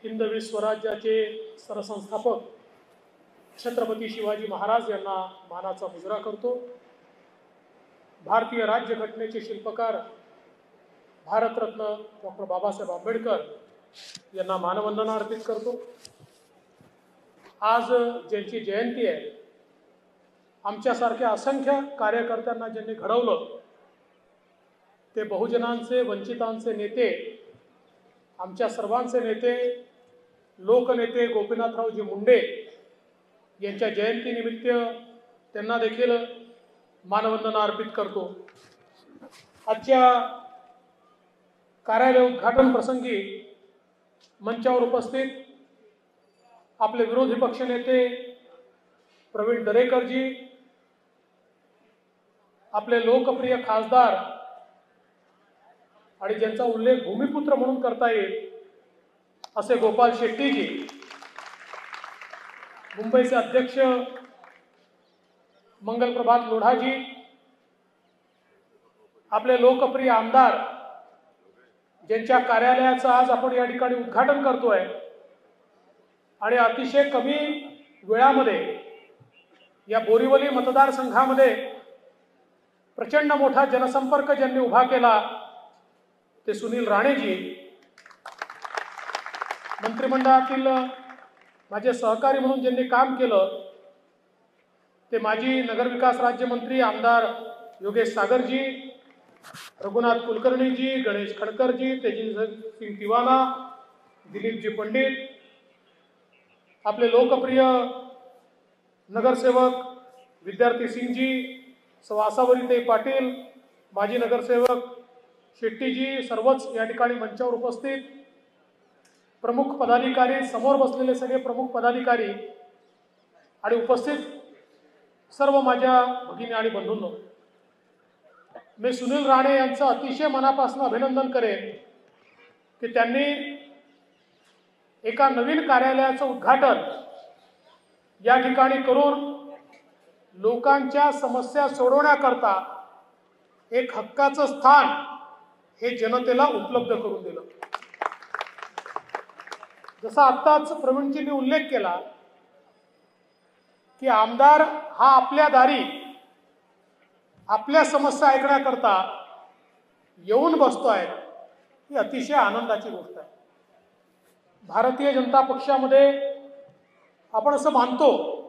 हिंदवी स्वराज्याचे सरसंस्थापक छत्रपती शिवाजी महाराज यांना मानाचा मुजरा करतो। भारतीय राज्यघटनेचे शिल्पकार भारतरत्न डॉक्टर बाबासाहेब आंबेडकर यांना मानवंदना अर्पित करतो। आज ज्यांची जयंती आहे, आमच्यासारख्या असंख्य कार्यकर्त्यांना ज्यांनी घडवलं ते बहुजनांचे, वंचितांचे नेते, आमच्या सर्वांचे नेते, लोकनेते गोपीनाथरावजी मुंडे यांच्या जयंतीनिमित्त त्यांना देखील मानवंदना अर्पित करतो। आजच्या कार्यालय उद्घाटन प्रसंगी मंचावर उपस्थित आपले विरोधी पक्षनेते प्रवीण दरेकरजी, आपले लोकप्रिय खासदार आणि ज्यांचा उल्लेख भूमिपुत्र म्हणून करता येईल असे गोपाल शेट्टीजी, मुंबईचे अध्यक्ष मंगलप्रभात लोढाजी, आपले लोकप्रिय आमदार ज्यांच्या कार्यालयाचं आज आपण या ठिकाणी उद्घाटन करतोय आणि अतिशय कमी वेळामध्ये या बोरीवली मतदारसंघामध्ये प्रचंड मोठा जनसंपर्क ज्यांनी उभा केला ते सुनील राणेजी, मंत्रिमंडळातील माझे सहकारी म्हणून ज्यांनी काम केलं ते माजी नगरविकास राज्यमंत्री आमदार योगेश सागरजी, रघुनाथ कुलकर्णीजी, गणेश खडकरजी, तेजिंदर सिंग तिवाना, दिलीपजी पंडित, आपले लोकप्रिय नगरसेवक विद्यार्थी सिंगजी, आसावरीताई पाटील, माजी नगरसेवक शेट्टीजी, सर्वच या ठिकाणी मंचावर उपस्थित प्रमुख पदाधिकारी, समोर बसलेले सगळे प्रमुख पदाधिकारी आणि उपस्थित सर्व माझ्या भगिनी आणि बंधूंनो, मी सुनील राणे यांचं अतिशय मनापासून अभिनंदन करेन की त्यांनी एका नवीन कार्यालयाचं उद्घाटन या ठिकाणी करून लोकांच्या समस्या सोडवण्याकरता एक हक्काचं स्थान हे जनतेला उपलब्ध करून दिलं। जसा आत्ताच प्रवीणजींनी उल्लेख केला की आमदार हा आपल्या दारी आपल्या समस्या ऐकण्याकरता येऊन बसतोय, ही अतिशय आनंदाची गोष्ट आहे। भारतीय जनता पक्षामध्ये आपण असं मानतो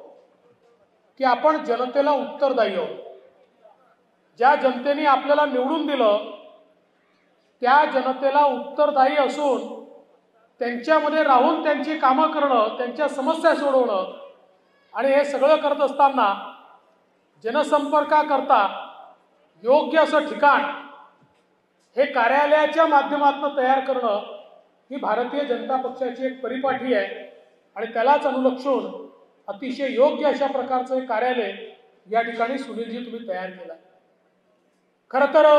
की आपण जनतेला उत्तरदायी आहोत। ज्या जनतेने आपल्याला निवडून दिलं त्या जनतेला उत्तरदायी असून त्यांच्यामध्ये राहून त्यांची कामं करणं, त्यांच्या समस्या सोडवणं आणि हे सगळं करत असताना जनसंपर्काकरता योग्य असं ठिकाण हे कार्यालयाच्या माध्यमातून तयार करणं ही भारतीय जनता पक्षाची एक परिपाठी आहे आणि त्यालाच अनुलक्षून अतिशय योग्य अशा प्रकारचं एक कार्यालय या ठिकाणी सुनीलजी तुम्ही तयार केलं। खरं तर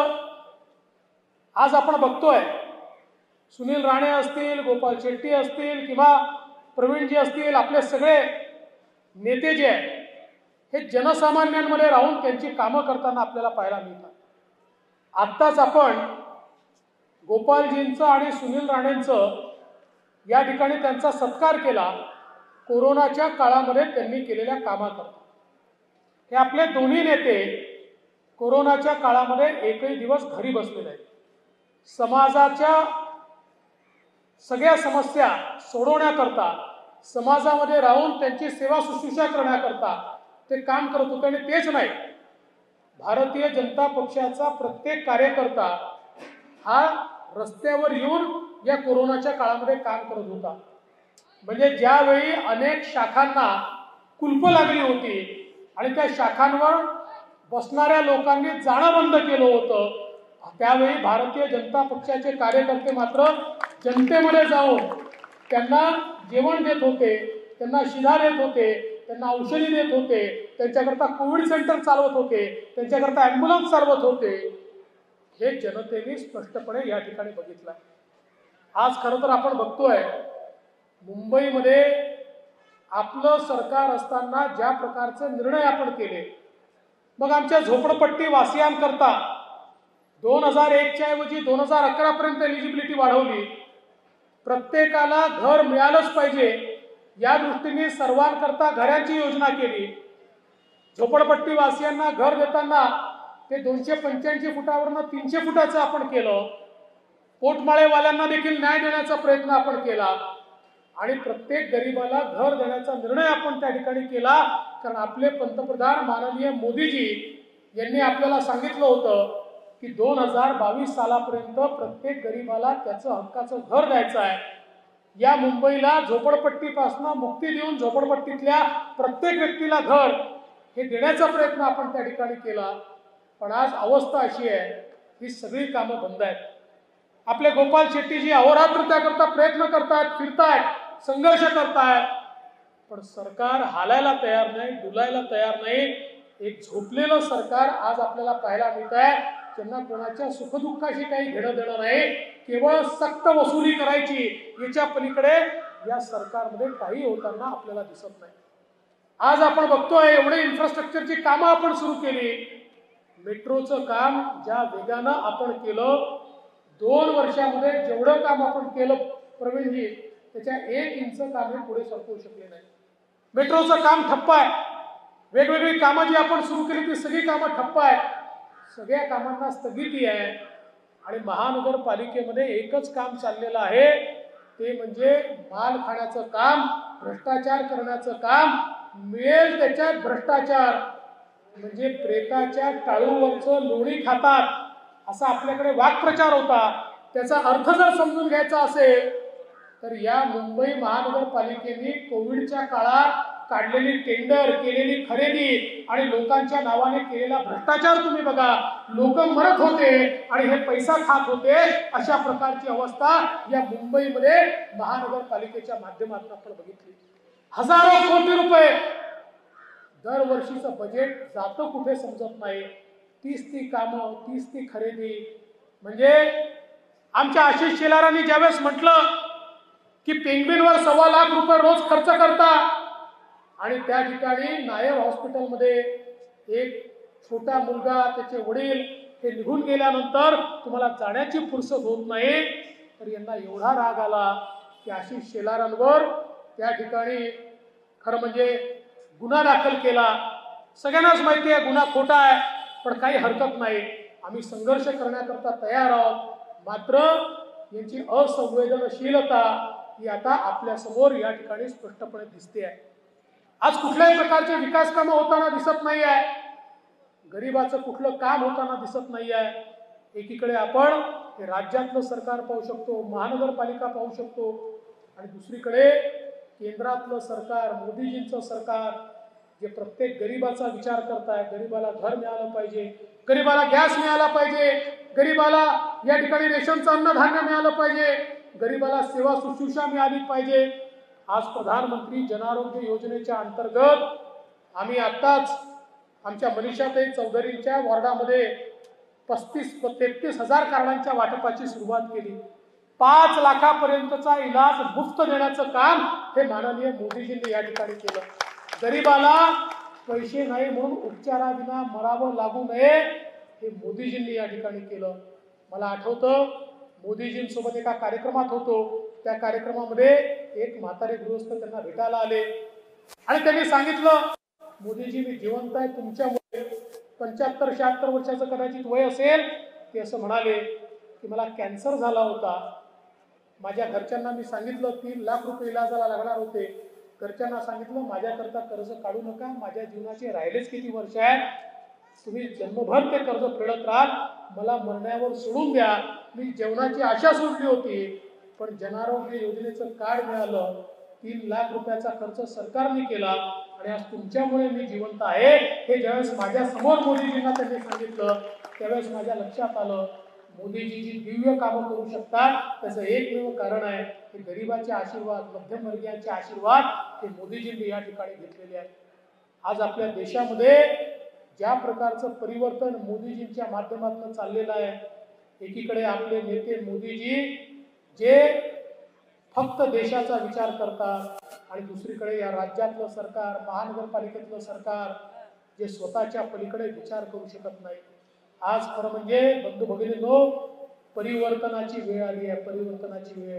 आज आपण बघतोय सुनील राणे असतील, गोपाल शेट्टी असतील किंवा प्रवीणजी असतील, आपले सगळे नेते जे आहेत हे जनसामान्यांमध्ये राहून त्यांची कामं करताना आपल्याला पाहायला मिळतात। आत्ताच आपण गोपालजींचं आणि सुनील राणेंचं या ठिकाणी त्यांचा सत्कार केला कोरोनाच्या काळामध्ये त्यांनी केलेल्या कामाकरता। हे आपले दोन्ही नेते कोरोनाच्या काळामध्ये एकही दिवस घरी बसलेले आहेत। समाजाच्या सगळ्या समस्या सोडवण्याकरता, समाजामध्ये राहून त्यांची सेवा शुश्रूषा करण्याकरता ते काम करत होते आणि तेच नाही, भारतीय जनता पक्षाचा प्रत्येक कार्यकर्ता हा रस्त्यावर येऊन या कोरोनाच्या काळामध्ये काम करत होता। म्हणजे ज्यावेळी अनेक शाखांना कुलप लागली होती आणि त्या शाखांवर बसणाऱ्या लोकांनी जाणं बंद केलं होतं, त्यावेळी भारतीय जनता पक्षाचे कार्यकर्ते मात्र जनतेमध्ये जाऊन त्यांना जेवण देत होते, त्यांना शिधा देत होते, त्यांना औषधी देत होते, त्यांच्याकरता कोविड सेंटर चालवत होते, त्यांच्याकरता ॲम्ब्युलन्स चालवत होते। हे जनतेने स्पष्टपणे या ठिकाणी बघितलं। आज खरं तर आपण बघतोय मुंबईमध्ये आपलं सरकार असताना ज्या प्रकारचे निर्णय आपण केले, मग आमच्या झोपडपट्टी वासियांकरता 2001च्या ऐवजी 2011 पर्यंत एलिजिबिलिटी वाढवली, प्रत्येकाला घर मिळालंच पाहिजे या दृष्टीने सर्वांकरता घरांची योजना केली. झोपडपट्टी वासियांना घर देताना ते 285 फुटावरनं 300 फुटाचं आपण केलं. पोटमाळेवाल्यांना देखील न्याय देण्याचा प्रयत्न आपण केला आणि प्रत्येक गरीबाला घर देण्याचा निर्णय आपण त्या ठिकाणी केला. कारण आपले पंतप्रधान माननीय मोदीजी यांनी आपल्याला सांगितलं होतं की 2022 सालापर्यंत प्रत्येक गरीबाला त्याचं हक्काचं घर द्यायचं आहे. या मुंबईला झोपडपट्टीपासून मुक्ती देऊन झोपडपट्टीतल्या प्रत्येक व्यक्तीला घर हे देण्याचा प्रयत्न आपण त्या ठिकाणी केला. पण आज अवस्था अशी आहे ही सगळी कामं बंद आहेत. आपले गोपाल शेट्टीजी अहोरात्र त्याकरता प्रयत्न करतायत, फिरतायत, संघर्ष करतायत, पण सरकार हालायला तयार नाही, डुलायला तयार नाही. एक झोपलेलं सरकार आज आपल्याला पाहायला मिळत आहे, ज्यांना कोणाच्या सुखदुःखाशी काही घेणं देणं नाही, केवळ सक्त वसुली करायची, याच्या पलीकडे या सरकारमध्ये काही होताना आपल्याला दिसत नाही. आज आपण बघतोय एवढे इन्फ्रास्ट्रक्चरची कामं आपण सुरू केली. मेट्रोचं काम ज्या वेगानं आपण केलं, 2 वर्षामध्ये जेवढं काम आपण केलं प्रवीणजी, त्याच्या 1 इंच काम हे पुढे सरकवू शकले नाही. मेट्रोचं काम ठप्प आहे. वेगवेगळी कामं जी आपण सुरू केली ती सगळी कामं ठप्प आहेत. सगळ्या कामांना स्थगिती आहे आणि महानगरपालिकेमध्ये एकच काम चाललेलं आहे, ते म्हणजे माल खाण्याचं काम, भ्रष्टाचार करण्याचं काम. मिळेल त्याच्यात भ्रष्टाचार म्हणजे प्रेताच्या टाळूवरचं लोणी खातात असा आपल्याकडे वाक्प्रचार होता. त्याचा अर्थ जर समजून घ्यायचा असेल तर या मुंबई महानगरपालिकेने कोविडच्या काळात काढलेली टेंडर, केलेली खरेदी आणि लोकांच्या नावाने केलेला भ्रष्टाचार तुम्ही बघा. लोक मरत होते आणि हे पैसा खात होते. अशा प्रकारची अवस्था या मुंबईमध्ये महानगरपालिकेच्या माध्यमातून आपण बघितली. हजारो कोटी रुपये दरवर्षीचं बजेट जातं कुठे समजत नाही. 30 ती कामं, 30 ती खरेदी. म्हणजे आमच्या आशिष शेलारांनी ज्यावेळेस म्हटलं की पेंग्विनवर 1.25 लाख रुपये रोज खर्च करता आणि त्या ठिकाणी नायर हॉस्पिटलमध्ये एक छोटा मुलगा, त्याचे वडील हे निघून गेल्यानंतर तुम्हाला जाण्याची फुरसत होत नाही, तर यांना एवढा राग आला की आशिष शेलारांवर त्या ठिकाणी खरं म्हणजे गुन्हा दाखल केला. सगळ्यांनाच माहिती आहे गुन्हा खोटा आहे, पण काही हरकत नाही, आम्ही संघर्ष करण्याकरता तयार आहोत. मात्र यांची असंवेदनशीलता ही आता आपल्या समोर या ठिकाणी स्पष्टपणे दिसते आहे. आज कुठल्याही प्रकारचे विकास कामं होताना दिसत नाही आहे. गरिबाचं कुठलं काम होताना दिसत नाही आहे. एकीकडे आपण हे राज्यातलं सरकार पाहू शकतो, महानगरपालिका पाहू शकतो आणि दुसरीकडे केंद्रातलं सरकार, मोदीजींचं सरकार जे प्रत्येक गरिबाचा विचार करताय. गरिबाला घर मिळालं पाहिजे, गरिबाला गॅस मिळाला पाहिजे, गरिबाला या ठिकाणी रेशनचं अन्नधान्य मिळालं पाहिजे, गरिबाला सेवा शुश्रूषा मिळाली पाहिजे. आज प्रधानमंत्री जन आरोग्य योजनेच्या अंतर्गत आम्ही आत्ताच आमच्या मनीषाताई चौधरींच्या वॉर्डामध्ये 33,000 कार्डांच्या वाटपाची सुरुवात केली. 5 लाखापर्यंतचा इलाज मुफ्त देण्याचं काम हे माननीय मोदीजींनी या ठिकाणी केलं. गरिबाला पैसे नाही म्हणून उपचाराविना मरावं लागू नये हे मोदीजींनी या ठिकाणी केलं. मला आठवतं मोदीजींसोबत एका कार्यक्रमात होतो, त्या कार्यक्रमामध्ये एक म्हातारे गृहस्थ त्यांना भेटायला आले आणि त्यांनी सांगितलं, मोदीजी मी जिवंत आहे तुमच्यामुळे. 75-76 वर्षाचं कदाचित वय असेल. ते असं म्हणाले की मला कॅन्सर झाला होता. माझ्या घरच्यांना मी सांगितलं 3 लाख रुपये इलाजाला लागणार होते. घरच्यांना सांगितलं माझ्याकरता कर्ज काढू नका, माझ्या जीवनाचे राहिलेच किती वर्ष आहेत, तुम्ही जन्मभर ते कर्ज फेडत राहाल, मला मरण्यावर सोडून द्या. मी जेवणाची आशा सोडली होती, पण जन आरोग्य योजनेचं कार्ड मिळालं. 3 लाख रुपयाचा खर्च सरकारने केला आणि आज तुमच्यामुळे मी जिवंत आहे. हे ज्यावेळेस माझ्या समोर मोदीजींना त्यांनी सांगितलं, त्यावेळेस माझ्या लक्षात आलं मोदीजी जी दिव्य कामं करू शकतात त्याचं एकमेव कारण आहे की गरिबाचे आशीर्वाद, मध्यमवर्गीयांचे आशीर्वाद हे मोदीजींनी या ठिकाणी घेतलेले आहेत. आज आपल्या देशामध्ये ज्या प्रकारचं परिवर्तन मोदीजींच्या माध्यमातून चाललेलं आहे, एकीकडे आपले नेते मोदीजी जे फक्त देशाचा विचार करतात आणि दुसरीकडे या राज्यातलं सरकार, महानगरपालिकेतलं सरकार जे स्वतःच्या पलीकडे विचार करू शकत नाही. आज खरं म्हणजे बंधू भगिनींनो, परिवर्तनाची वेळ आली आहे, परिवर्तनाची वेळ.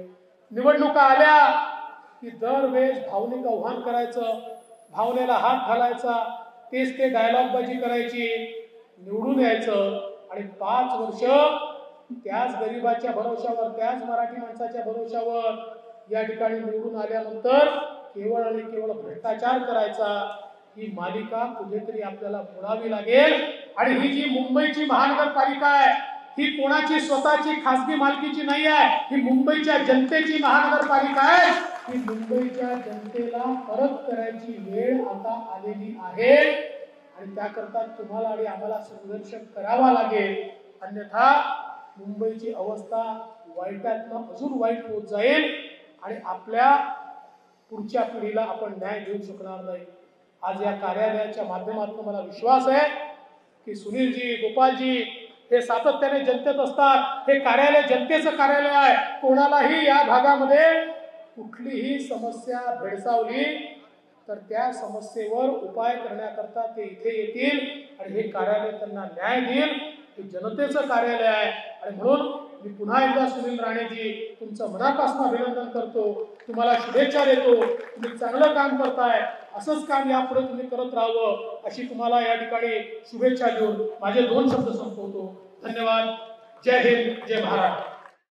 निवडणुका आल्या की दरवेळेस भावनिक आव्हान करायचं, भावनेला हात घालायचा, तेच ते डायलॉगबाजी करायची, निवडून यायचं आणि 5 वर्ष त्याच गरिबाच्या भरोशावर, त्याच मराठी माणसाच्या भरोशावर या ठिकाणी निवडून आल्यानंतर केवळ आणि केवळ भ्रष्टाचार करायचा। ही मालिका कुठेतरी आपल्याला मोडावी लागेल। आणि ही जी मुंबईची महानगरपालिका आहे ही कोणाची स्वतःची खासगी मालकीची नाही आहे, ही मुंबईच्या जनतेची महानगरपालिका आहे। ही मुंबईच्या जनतेला परत करायची वेळ आता आलेली आहे आणि त्याकरता तुम्हाला आणि आम्हाला संघर्ष करावा लागेल, अन्यथा मुंबईची अवस्था वाईटातनं अजून वाईट होत जाईल आणि आपल्या पुढच्या पिढीला आपण न्याय देऊ शकणार नाही। आज या कार्यालयाच्या माध्यमातून मला विश्वास आहे की सुनीलजी, गोपालजी हे सातत्याने जनतेत असतात। हे कार्यालय जनतेचं कार्यालय आहे। कोणालाही या भागामध्ये कुठलीही समस्या भेडसावली तर त्या समस्येवर उपाय करण्याकरता ते इथे येतील आणि हे कार्यालय त्यांना न्याय देईल। हे जनतेचं कार्यालय आहे आणि म्हणून मी पुन्हा एकदा सुनील राणेजी तुमचं मनापासून अभिनंदन करतो, तुम्हाला शुभेच्छा देतो। तुम्ही चांगलं काम करताय, असंच काम यापुढे तुम्ही करत राहावं अशी तुम्हाला या ठिकाणी शुभेच्छा देऊन माझे 2 शब्द संपवतो। धन्यवाद। जय हिंद, जय महाराष्ट्र।